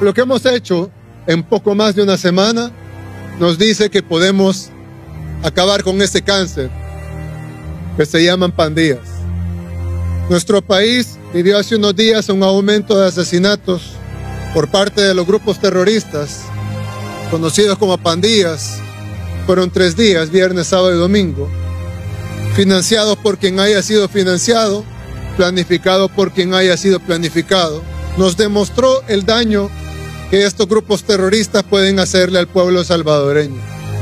Lo que hemos hecho en poco más de una semana nos dice que podemos acabar con este cáncer que se llaman pandillas. Nuestro país vivió hace unos días un aumento de asesinatos por parte de los grupos terroristas, conocidos como pandillas. Fueron 3 días, viernes, sábado y domingo, financiados por quien haya sido financiado, planificado por quien haya sido planificado. Nos demostró el daño que estos grupos terroristas pueden hacerle al pueblo salvadoreño.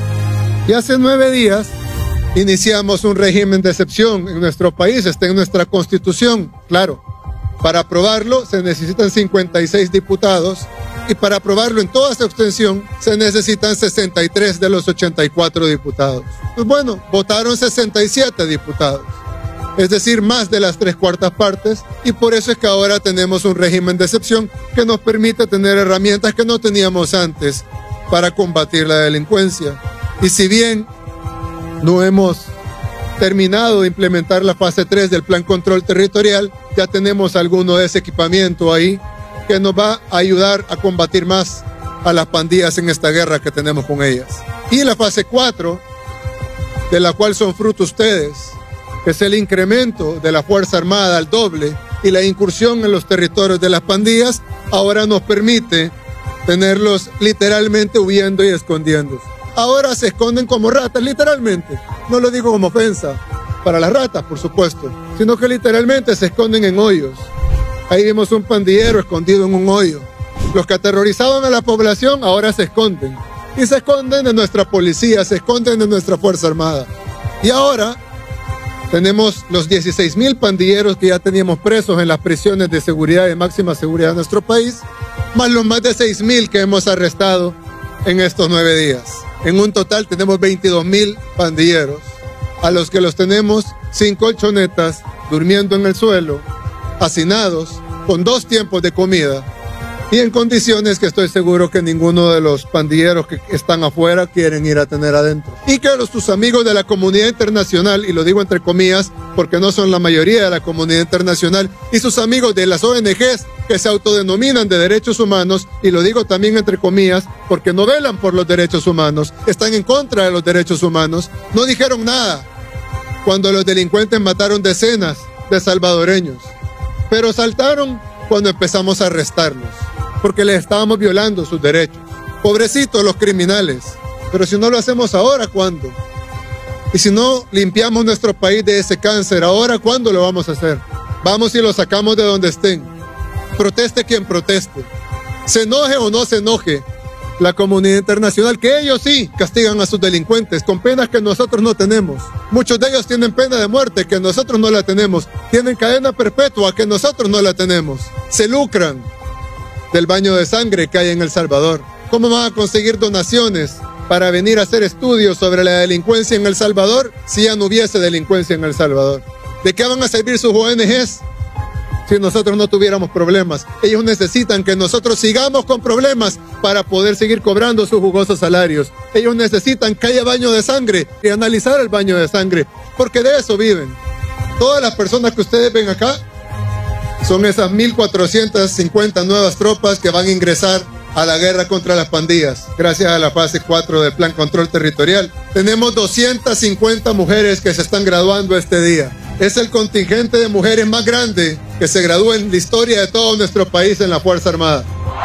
Y hace 9 días iniciamos un régimen de excepción en nuestro país, está en nuestra Constitución, claro. Para aprobarlo se necesitan 56 diputados y para aprobarlo en toda su extensión se necesitan 63 de los 84 diputados. Pues bueno, votaron 67 diputados, es decir, más de las 3/4 partes, y por eso es que ahora tenemos un régimen de excepción que nos permite tener herramientas que no teníamos antes para combatir la delincuencia. Y si bien no hemos terminado de implementar la fase 3 del Plan Control Territorial, ya tenemos alguno de ese equipamiento ahí que nos va a ayudar a combatir más a las pandillas en esta guerra que tenemos con ellas. Y la fase 4, de la cual son fruto ustedes, que es el incremento de la Fuerza Armada al doble y la incursión en los territorios de las pandillas, ahora nos permite tenerlos literalmente huyendo y escondiéndose. Ahora se esconden como ratas, literalmente. No lo digo como ofensa para las ratas, por supuesto, sino que literalmente se esconden en hoyos. Ahí vimos un pandillero escondido en un hoyo. Los que aterrorizaban a la población ahora se esconden. Y se esconden de nuestra policía, se esconden de nuestra Fuerza Armada. Y ahora tenemos los 16,000 pandilleros que ya teníamos presos en las prisiones de seguridad y máxima seguridad de nuestro país, más los más de 6,000 que hemos arrestado en estos 9 días. En un total tenemos 22,000 pandilleros, a los que los tenemos sin colchonetas, durmiendo en el suelo, hacinados, con 2 tiempos de comida y en condiciones que estoy seguro que ninguno de los pandilleros que están afuera quieren ir a tener adentro. Y que sus amigos de la comunidad internacional, y lo digo entre comillas porque no son la mayoría de la comunidad internacional, y sus amigos de las ONGs que se autodenominan de derechos humanos, y lo digo también entre comillas porque no velan por los derechos humanos, están en contra de los derechos humanos, no dijeron nada cuando los delincuentes mataron decenas de salvadoreños, pero saltaron cuando empezamos a arrestarlos, porque les estábamos violando sus derechos. Pobrecitos los criminales, pero si no lo hacemos ahora, ¿cuándo? Y si no limpiamos nuestro país de ese cáncer, ¿ahora cuándo lo vamos a hacer? Vamos y lo sacamos de donde estén. Proteste quien proteste. Se enoje o no se enoje la comunidad internacional, que ellos sí castigan a sus delincuentes con penas que nosotros no tenemos. Muchos de ellos tienen pena de muerte que nosotros no la tenemos. Tienen cadena perpetua que nosotros no la tenemos. Se lucran del baño de sangre que hay en El Salvador. ¿Cómo van a conseguir donaciones para venir a hacer estudios sobre la delincuencia en El Salvador si ya no hubiese delincuencia en El Salvador? ¿De qué van a servir sus ONGs si nosotros no tuviéramos problemas? Ellos necesitan que nosotros sigamos con problemas para poder seguir cobrando sus jugosos salarios. Ellos necesitan que haya baño de sangre y analizar el baño de sangre, porque de eso viven. Todas las personas que ustedes ven acá son esas 1,450 nuevas tropas que van a ingresar a la guerra contra las pandillas, gracias a la fase 4 del Plan Control Territorial. Tenemos 250 mujeres que se están graduando este día. Es el contingente de mujeres más grande que se gradúa en la historia de todo nuestro país en la Fuerza Armada.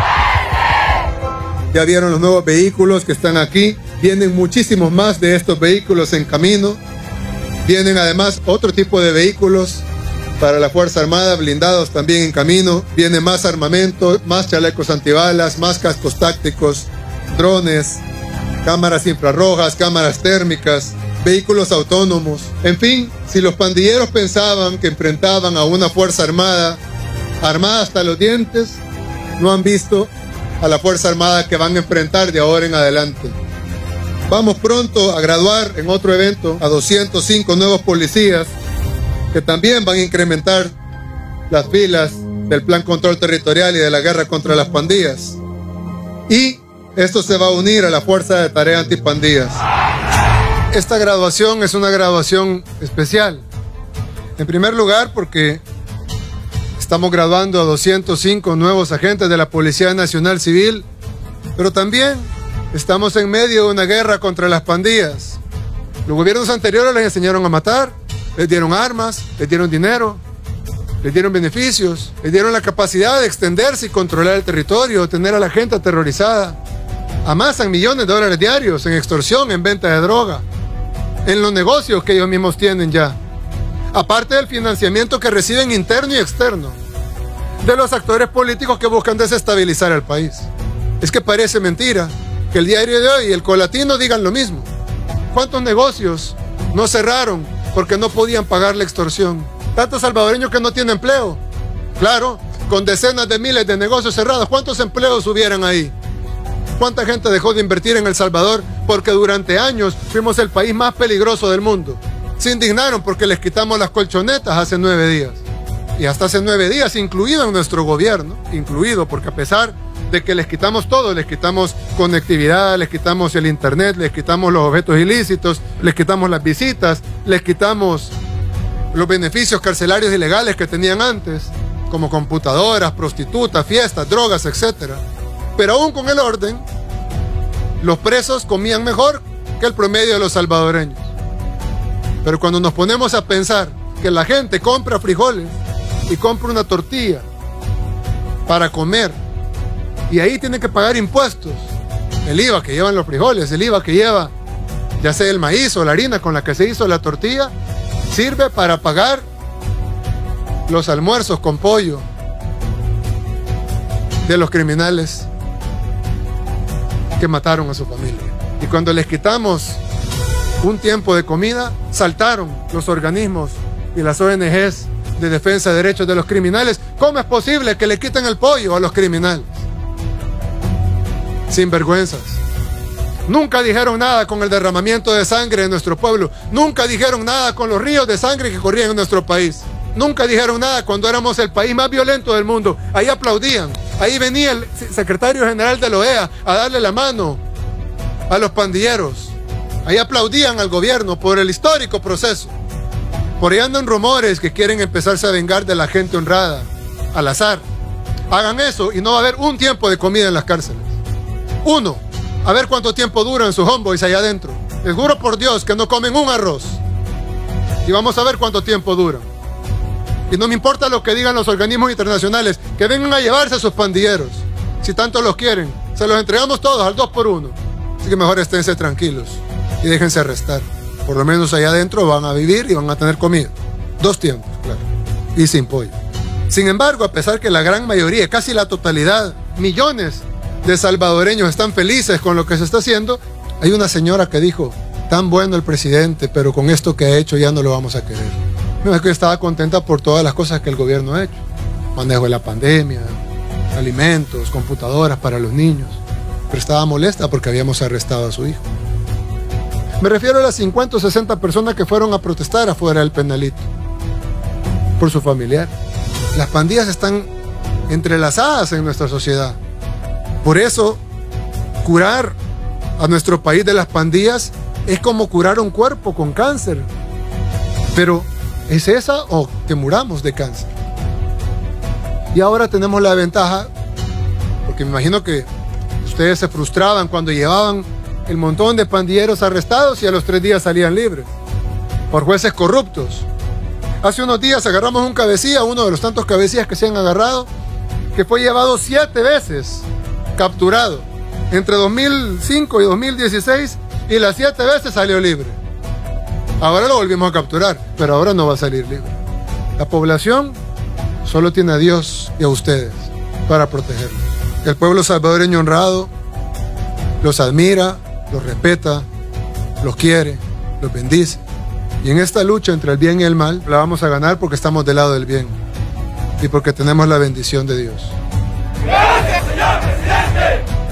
Ya vieron los nuevos vehículos que están aquí. Vienen muchísimos más de estos vehículos en camino. Vienen además otro tipo de vehículos para la Fuerza Armada, blindados también en camino. Viene más armamento, más chalecos antibalas, más cascos tácticos, drones, cámaras infrarrojas, cámaras térmicas, vehículos autónomos. En fin, si los pandilleros pensaban que enfrentaban a una Fuerza Armada armada hasta los dientes, no han visto a la Fuerza Armada que van a enfrentar de ahora en adelante. Vamos pronto a graduar en otro evento a 205 nuevos policías que también van a incrementar las filas del Plan Control Territorial y de la guerra contra las pandillas. Y esto se va a unir a la Fuerza de Tarea Antipandillas. Esta graduación es una graduación especial. En primer lugar, porque Estamos graduando a 205 nuevos agentes de la Policía Nacional Civil, pero también estamos en medio de una guerra contra las pandillas. Los gobiernos anteriores les enseñaron a matar, les dieron armas, les dieron dinero, les dieron beneficios, les dieron la capacidad de extenderse y controlar el territorio, tener a la gente aterrorizada. Amasan millones de dólares diarios en extorsión, en venta de droga, en los negocios que ellos mismos tienen ya. Aparte del financiamiento que reciben interno y externo de los actores políticos que buscan desestabilizar el país. Es que parece mentira que el diario de hoy y el Colatino digan lo mismo. ¿Cuántos negocios no cerraron porque no podían pagar la extorsión? Tantos salvadoreños que no tienen empleo. Claro, con decenas de miles de negocios cerrados, ¿cuántos empleos hubieran ahí? ¿Cuánta gente dejó de invertir en El Salvador porque durante años fuimos el país más peligroso del mundo? Se indignaron porque les quitamos las colchonetas hace 9 días. Y hasta hace 9 días, incluido en nuestro gobierno, incluido porque a pesar de que les quitamos todo, les quitamos conectividad, les quitamos el internet, les quitamos los objetos ilícitos, les quitamos las visitas, les quitamos los beneficios carcelarios ilegales que tenían antes, como computadoras, prostitutas, fiestas, drogas, etc. Pero aún con el orden, los presos comían mejor que el promedio de los salvadoreños. Pero cuando nos ponemos a pensar que la gente compra frijoles y compra una tortilla para comer, y ahí tiene que pagar impuestos, el IVA que llevan los frijoles, el IVA que lleva ya sea el maíz o la harina con la que se hizo la tortilla, sirve para pagar los almuerzos con pollo de los criminales que mataron a su familia. Y cuando les quitamos un tiempo de comida, saltaron los organismos y las ONGs de defensa de derechos de los criminales. ¿Cómo es posible que le quiten el pollo a los criminales? Sinvergüenzas. Nunca dijeron nada con el derramamiento de sangre de nuestro pueblo. Nunca dijeron nada con los ríos de sangre que corrían en nuestro país. Nunca dijeron nada cuando éramos el país más violento del mundo. Ahí aplaudían. Ahí venía el secretario general de la OEA a darle la mano a los pandilleros. Ahí aplaudían al gobierno por el histórico proceso. Por ahí andan rumores que quieren empezarse a vengar de la gente honrada, al azar. Hagan eso y no va a haber un tiempo de comida en las cárceles. Uno, a ver cuánto tiempo duran sus homeboys allá adentro. Les juro por Dios que no comen un arroz. Y vamos a ver cuánto tiempo duran. Y no me importa lo que digan los organismos internacionales, que vengan a llevarse a sus pandilleros. Si tanto los quieren, se los entregamos todos al 2 por 1. Así que mejor esténse tranquilos y déjense arrestar. Por lo menos allá adentro van a vivir y van a tener comida. 2 tiempos, claro. Y sin pollo. Sin embargo, a pesar que la gran mayoría, casi la totalidad, millones de salvadoreños están felices con lo que se está haciendo, hay una señora que dijo, tan bueno el presidente, pero con esto que ha hecho ya no lo vamos a querer. No, es que estaba contenta por todas las cosas que el gobierno ha hecho. Manejo de la pandemia, alimentos, computadoras para los niños. Pero estaba molesta porque habíamos arrestado a su hijo. Me refiero a las 50 o 60 personas que fueron a protestar afuera del penalito por su familiar. Las pandillas están entrelazadas en nuestra sociedad. Por eso, curar a nuestro país de las pandillas es como curar un cuerpo con cáncer. Pero, ¿es esa o que muramos de cáncer? Y ahora tenemos la ventaja, porque me imagino que ustedes se frustraban cuando llevaban el montón de pandilleros arrestados y a los 3 días salían libres por jueces corruptos. Hace unos días agarramos un cabecilla, uno de los tantos cabecillas que se han agarrado, que fue llevado 7 veces, capturado, entre 2005 y 2016, y las 7 veces salió libre. Ahora lo volvimos a capturar, pero ahora no va a salir libre. La población solo tiene a Dios y a ustedes para protegerlos. El pueblo salvadoreño honrado los admira, los respeta, los quiere, los bendice. Y en esta lucha entre el bien y el mal, la vamos a ganar porque estamos del lado del bien y porque tenemos la bendición de Dios. ¡Gracias, señor presidente!